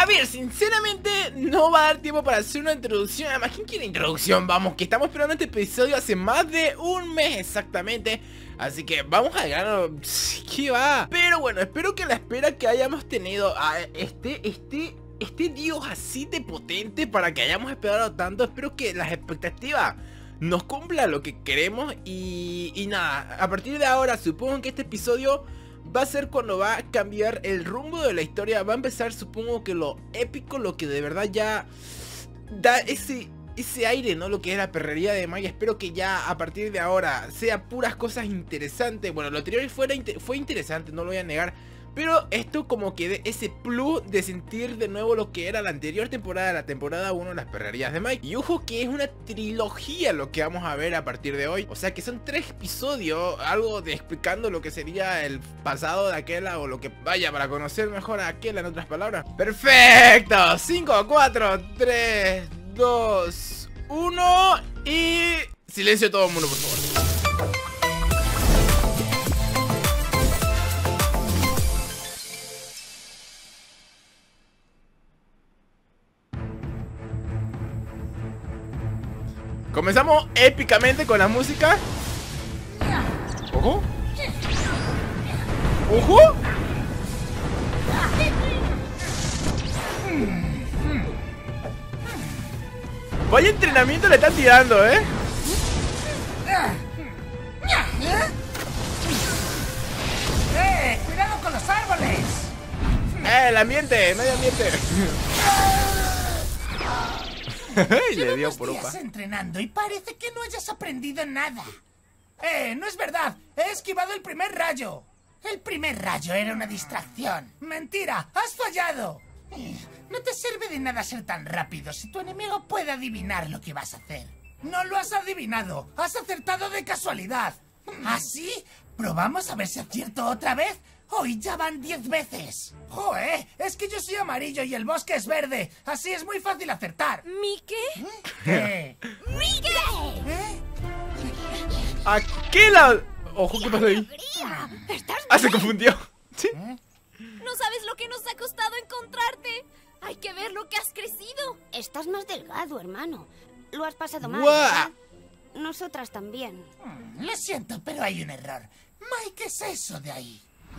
A ver, sinceramente no va a dar tiempo para hacer una introducción. Además, ¿quién quiere introducción? Vamos, que estamos esperando este episodio hace más de un mes exactamente. Así que vamos a ganar. ¿Qué va? Pero bueno, espero que la espera que hayamos tenido a este Dios así de potente, para que hayamos esperado tanto. Espero que las expectativas nos cumplan lo que queremos. Y nada, a partir de ahora supongo que este episodio va a ser cuando va a cambiar el rumbo de la historia. Va a empezar, supongo, que lo épico, lo que de verdad ya da ese aire, ¿no? Lo que es la perrería de Mike. Espero que ya a partir de ahora sea puras cosas interesantes. Bueno, lo anterior fue interesante, no lo voy a negar, pero esto como que de ese plus de sentir de nuevo lo que era la anterior temporada, la temporada 1, las perrerías de Mike. Y ojo que es una trilogía lo que vamos a ver a partir de hoy. O sea que son 3 episodios, algo de explicando lo que sería el pasado de Aquela, o lo que vaya, para conocer mejor a Aquela, en otras palabras. ¡Perfecto! 5, 4, 3, 2, 1 y... silencio todo el mundo, por favor. Comenzamos épicamente con la música. ¡Ojo! ¡Ojo! Vaya entrenamiento le están tirando, ¿eh? ¡Cuidado con los árboles! El ambiente, medio ambiente. Le dio por días entrenando y parece que no hayas aprendido nada. No es verdad. He esquivado el primer rayo. El primer rayo era una distracción. Mentira, has fallado. No te sirve de nada ser tan rápido si tu enemigo puede adivinar lo que vas a hacer. No lo has adivinado, has acertado de casualidad. ¿Así? ¿Probamos a ver si acierto otra vez? Hoy ya van 10 veces. ¡Joder! Es que yo soy amarillo y el bosque es verde. Así es muy fácil acertar. ¿Mike? ¿Qué? ¡Mike! Aquela. Ojo, ¿qué pasó ahí? ¿Estás Ah, se bien? confundió. ¿Sí? No sabes lo que nos ha costado encontrarte. Hay que ver lo que has crecido. Estás más delgado, hermano. Lo has pasado mal, ¡Guau! ¿verdad? Nosotras también. Lo siento, pero hay un error. Mike, ¿qué es eso de ahí?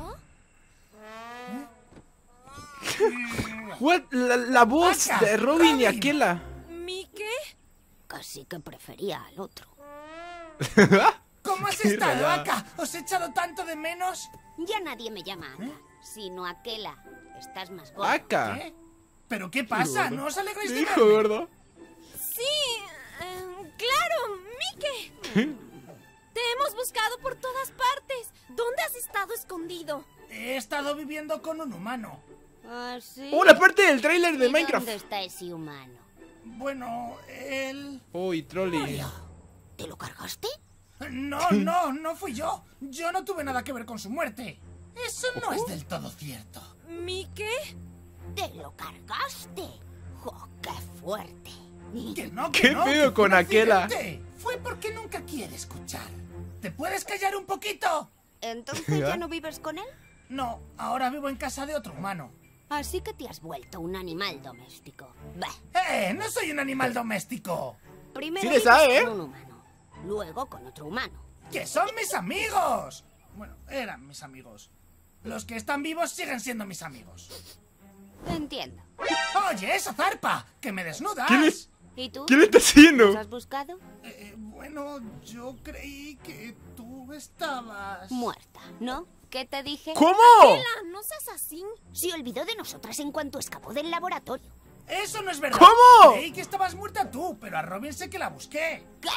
What? La voz Aka, de Robin y Robin. Aquela. ¿Mike? Casi que prefería al otro. ¿Cómo has Qué estado, rayada. Aka? ¿Os he echado tanto de menos? Ya nadie me llama Aka, sino Aquela. Estás más gordo. Aka. ¿Qué? ¿Pero qué pasa? ¿No os alegráis de Hijo verme? gordo. Sí, claro, Mike. Te hemos buscado por todas partes. ¿Dónde has estado escondido? He estado viviendo con un humano. ¿Ah, sí? Oh, la parte del tráiler de ¿Y Minecraft. ¿Dónde está ese humano? Bueno, él... Uy, Trolli. murió. ¿Te lo cargaste? No fui yo. Yo no tuve nada que ver con su muerte. Eso no es del todo cierto. ¿Mike? ¿Te lo cargaste? ¡Jo, qué fuerte! Que no, ¿Qué no, pedo que fue con un Aquela? accidente. Fue porque nunca quiere escuchar. ¿Te puedes callar un poquito? ¿Entonces ya no vives con él? No, ahora vivo en casa de otro humano. Así que te has vuelto un animal doméstico. Bah. No soy un animal doméstico. Primero Sí le vives sabe, ¿eh? con un humano, luego con otro humano. ¡Que son mis amigos! Bueno, eran mis amigos. Los que están vivos siguen siendo mis amigos. Entiendo. Oye, esa zarpa, que me desnudas. ¿Quién es? ¿Y tú? ¿Qué le está haciendo? ¿Los has buscado? Bueno, yo creí que tú estabas... Muerta, ¿no? ¿Qué te dije? ¿Cómo? Aquela, no seas así. Se olvidó de nosotras en cuanto escapó del laboratorio. Eso no es verdad. ¿Cómo? Creí que estabas muerta tú, pero a Robin sé que la busqué. ¿Qué?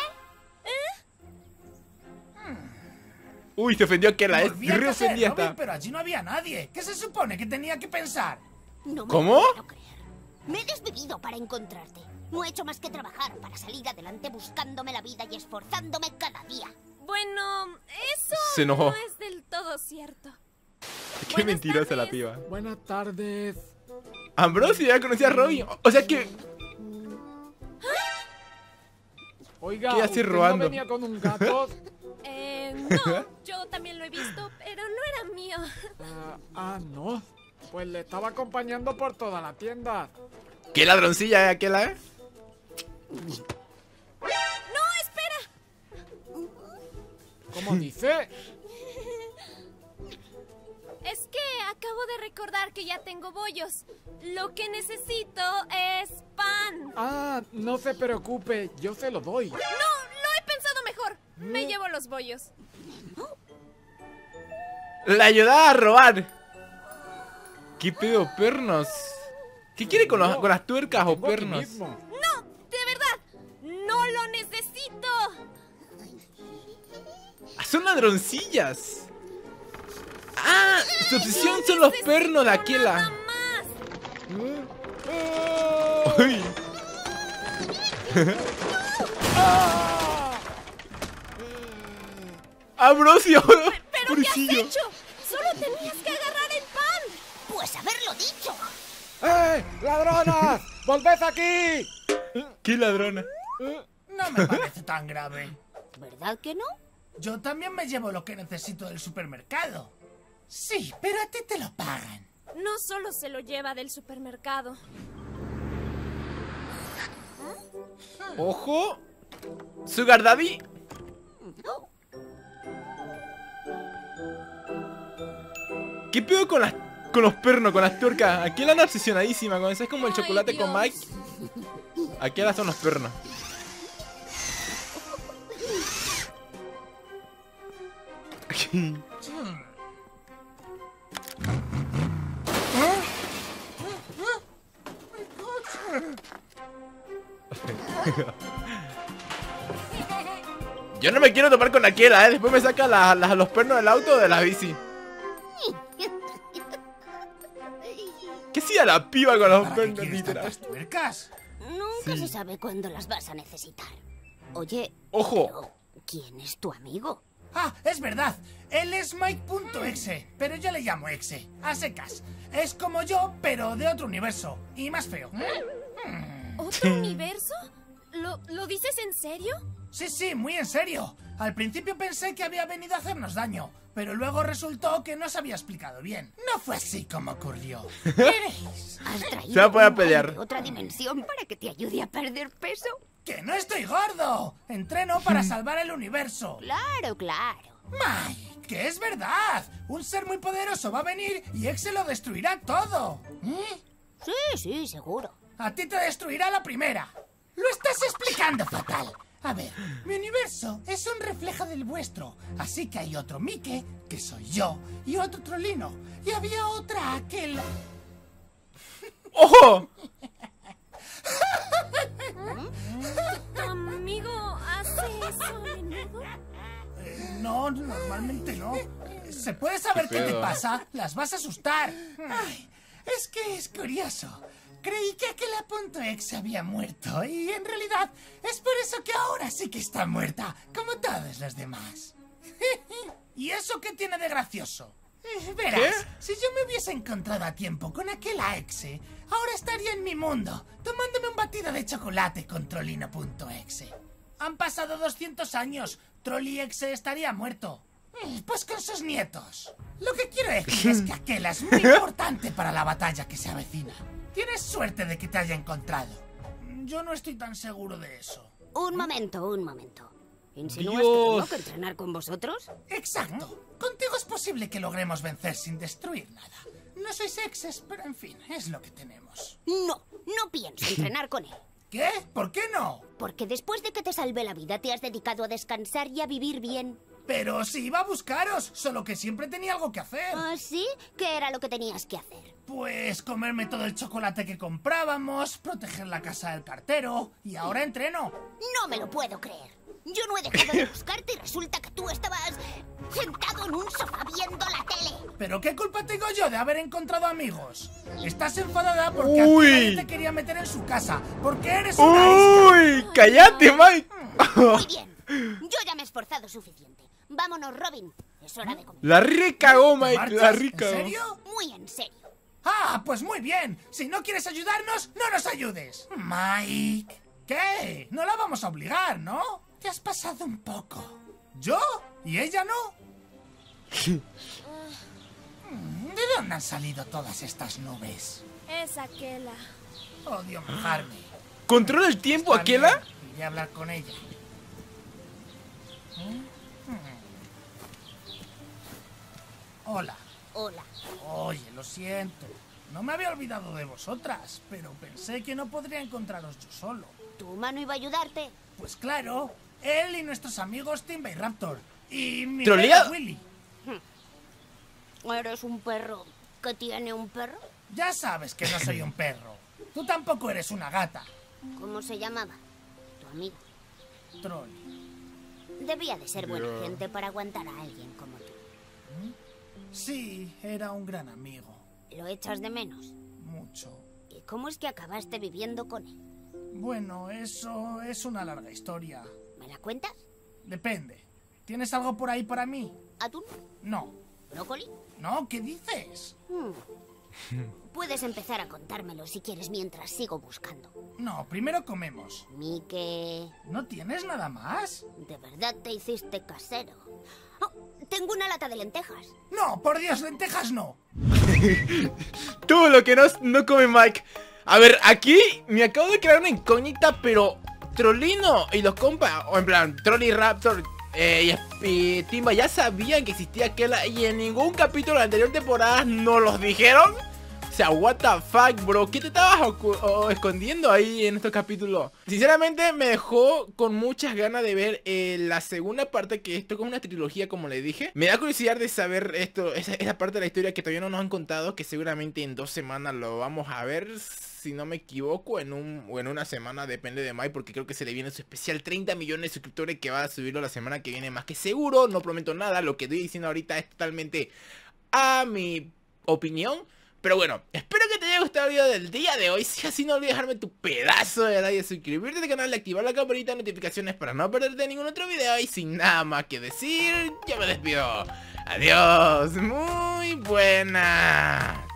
Uy, se ofendió Aquela. Es Volví a re casa de ofendida Robin, está. pero allí no había nadie. ¿Qué se supone que tenía que pensar? No me ¿Cómo? lo puedo creer. Me he desvivido para encontrarte. No he hecho más que trabajar para salir adelante buscándome la vida y esforzándome cada día. Bueno, eso Se enojó. no es del todo cierto. Qué Buenas mentirosa la tardes. piba. Buenas tardes. Ambrosio ya conocía a Robin. O sea que... Oiga, ¿Qué hace ¿usted robando? no venía con un gato? No, yo también lo he visto, pero no era mío. ¿No? Pues le estaba acompañando por toda la tienda. ¿Qué ladroncilla es aquella, eh? ¡No, espera! ¿Cómo dice? Es que acabo de recordar que ya tengo bollos. Lo que necesito es pan. Ah, no se preocupe, yo se lo doy. No, lo he pensado mejor. Me llevo los bollos. La ayudaba a robar. ¿Qué pedo, pernos? ¿Qué quiere con las tuercas o Tengo aquí pernos? mismo. No, de verdad. No lo necesito. Ah, son ladroncillas. Ah, su obsesión son los pernos de Nada aquella. más. Uy. Ambrosio. ¿Pero qué has Pobrecillo. hecho? Solo tenías que agarrar el pan. Pues haberlo dicho. ¡Eh! ¡Ladronas! ¡Volved aquí! Qué ladrona. No me parece tan grave. ¿Verdad que no? Yo también me llevo lo que necesito del supermercado. Sí, pero a ti te lo pagan. No solo se lo lleva del supermercado. Ojo. Sugar Daddy. ¿Qué pedo con los pernos, con las tuercas? Aquí la anda obsesionadísima con eso. Es como el Ay, chocolate con Dios. Mike. Aquí ahora son los pernos. Yo no me quiero topar con aquella, después me saca los pernos del auto o de la bici. ¿Qué hacía la piba con los ¿Para qué pernos, quieres literal? tantas tuercas? Nunca se sabe cuándo las vas a necesitar. Oye, ¡Ojo! pero, ¿quién es tu amigo? Ah, es verdad. Él es Mike.exe, pero yo le llamo Exe, a secas. Es como yo, pero de otro universo. Y más feo. ¿Otro universo? ¿Lo dices en serio? Sí, muy en serio. Al principio pensé que había venido a hacernos daño, pero luego resultó que no se había explicado bien. No fue así como ocurrió. Veréis. ¿Has traído Se va a poder un pan pelear. de otra dimensión para que te ayude a perder peso? ¡Que no estoy gordo! Entreno para salvar el universo. Claro, claro. Mike, que es verdad. Un ser muy poderoso va a venir y Exe lo destruirá todo. Sí, seguro. A ti te destruirá la primera. Lo estás explicando fatal. A ver, mi universo es un reflejo del vuestro. Así que hay otro Mike, que soy yo, y otro Trollino. Y había otra aquel... ¡Ojo! ¿Tu amigo hace eso a menudo? No, normalmente no. ¿Se puede saber ¿Qué qué te pedo? pasa? Las vas a asustar. Ay, es que es curioso. Creí que aquel .exe había muerto y en realidad es por eso que ahora sí que está muerta, como todos los demás. ¿Y eso qué tiene de gracioso? Verás, ¿Qué? si yo me hubiese encontrado a tiempo con aquel Exe, ahora estaría en mi mundo, tomándome un batido de chocolate con Trollino.exe. Han pasado 200 años, Trolli-exe estaría muerto. Pues con sus nietos. Lo que quiero decir es que aquel es muy importante para la batalla que se avecina. Tienes suerte de que te haya encontrado. Yo no estoy tan seguro de eso. Un momento. ¿Insinúas que Dios. tengo que entrenar con vosotros? Exacto. Contigo es posible que logremos vencer sin destruir nada. No sois exes, pero en fin, es lo que tenemos. No pienso entrenar con él. ¿Qué? ¿Por qué no? Porque después de que te salvé la vida te has dedicado a descansar y a vivir bien. Pero si iba a buscaros, solo que siempre tenía algo que hacer. ¿Ah, sí? ¿Qué era lo que tenías que hacer? Pues comerme todo el chocolate que comprábamos, proteger la casa del cartero y ahora entreno. No me lo puedo creer. Yo no he dejado de buscarte y resulta que tú estabas sentado en un sofá viendo la tele. ¿Pero qué culpa tengo yo de haber encontrado amigos? Estás enfadada porque Uy. a ti nadie te quería meter en su casa, porque eres una isca. ¡Uy! ¡Cállate, Mike! Muy bien. Yo ya me he esforzado suficiente. Vámonos, Robin. Es hora de comer. La recagó, ¿Te Mike. marchas? La ¿En recagó. serio? Muy en serio. Ah, pues muy bien. Si no quieres ayudarnos, no nos ayudes. Mike. ¿Qué? No la vamos a obligar, ¿no? Te has pasado un poco. ¿Yo? ¿Y ella no? ¿De dónde han salido todas estas nubes? Es Aquela. Odio mojarme. ¿Controla el tiempo, Está bien, Aquela? iré a hablar con ella. Hola. Hola. Oye, lo siento. No me había olvidado de vosotras, pero pensé que no podría encontraros yo solo. ¿Tu humano iba a ayudarte? Pues claro, él y nuestros amigos Timba y Raptor. Y mi ¿Troleado? perro Willy. ¿Eres un perro que tiene un perro? Ya sabes que no soy un perro. Tú tampoco eres una gata. ¿Cómo se llamaba? Tu amigo. Troll. Debía de ser buena gente para aguantar a alguien como tú. Sí, era un gran amigo. ¿Lo echas de menos? Mucho. ¿Y cómo es que acabaste viviendo con él? Bueno, eso es una larga historia. ¿Me la cuentas? Depende. ¿Tienes algo por ahí para mí? ¿Atún? No. ¿Brócoli? No, ¿qué dices? Puedes empezar a contármelo si quieres mientras sigo buscando. No, primero comemos. Mike, ¿No tienes nada más? ¿de verdad te hiciste casero? Oh, tengo una lata de lentejas. No, por Dios, lentejas no. Todo lo que no come Mike. A ver, aquí me acabo de crear una incógnita, pero Trollino y los compas, o en plan, Troll y Raptor y Timba ya sabían que existía Aquela y en ningún capítulo de la anterior temporada nos los dijeron. O sea, what the fuck, bro. ¿Qué te estabas escondiendo ahí en estos capítulos? Sinceramente me dejó con muchas ganas de ver la segunda parte, que esto es una trilogía, como le dije. Me da curiosidad de saber esa parte de la historia que todavía no nos han contado, que seguramente en 2 semanas lo vamos a ver, si no me equivoco, o en una semana, depende de Mike, porque creo que se le viene su especial 30 millones de suscriptores que va a subirlo la semana que viene, más que seguro. No prometo nada, lo que estoy diciendo ahorita es totalmente a mi opinión. Pero bueno, espero que te haya gustado el video del día de hoy. Si así, no olvides dejarme tu pedazo de like, de suscribirte al canal, de activar la campanita de notificaciones para no perderte ningún otro video. Y sin nada más que decir, yo me despido. Adiós, muy buenas.